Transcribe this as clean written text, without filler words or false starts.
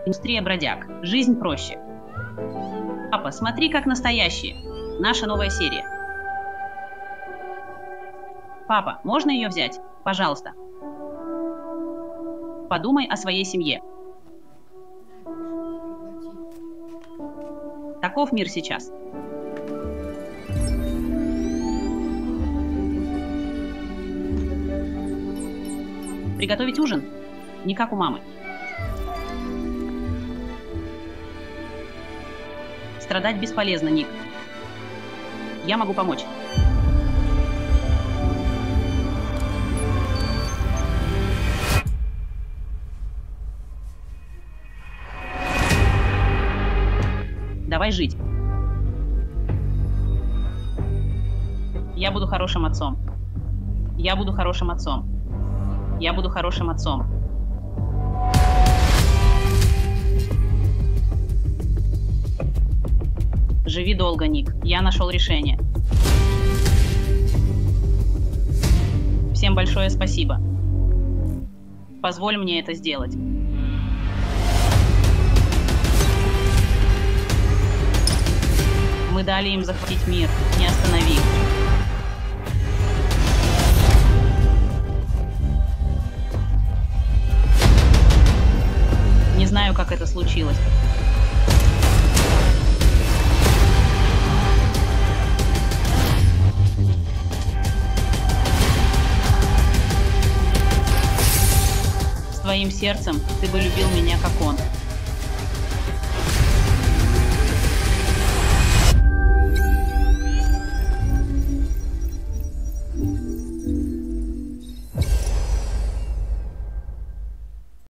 Индустрия бродяг. Жизнь проще. Папа, смотри, как настоящие. Наша новая серия. Папа, можно ее взять? Пожалуйста. Подумай о своей семье. Таков мир сейчас. Приготовить ужин? Не как у мамы. Страдать бесполезно, Ник. Я могу помочь. Давай жить. Я буду хорошим отцом. Я буду хорошим отцом. Я буду хорошим отцом. Живи долго, Ник. Я нашел решение. Всем большое спасибо. Позволь мне это сделать. Мы дали им захватить мир. Не останови их. Не знаю, как это случилось. С твоим сердцем ты бы любил меня, как он.